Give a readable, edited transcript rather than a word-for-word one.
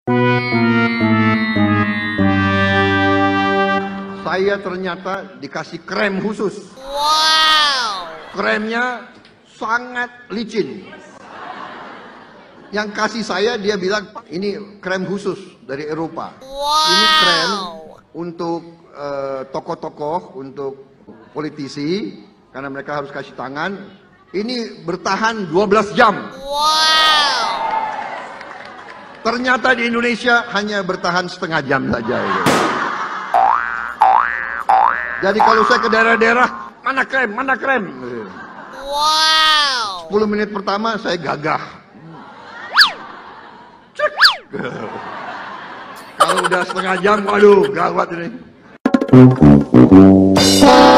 Saya ternyata dikasih krem khusus. Wow. Kremnya sangat licin. Yang kasih saya dia bilang, ini krem khusus dari Eropa. Wow. Ini krem untuk tokoh-tokoh, untuk politisi, karena mereka harus kasih tangan. Ini bertahan 12 jam. Wow. Ternyata di Indonesia hanya bertahan setengah jam saja. Jadi kalau saya ke daerah-daerah, mana krem, mana krem. Wow. 10 menit pertama saya gagah. Cek. Kalau udah setengah jam, waduh, gawat ini.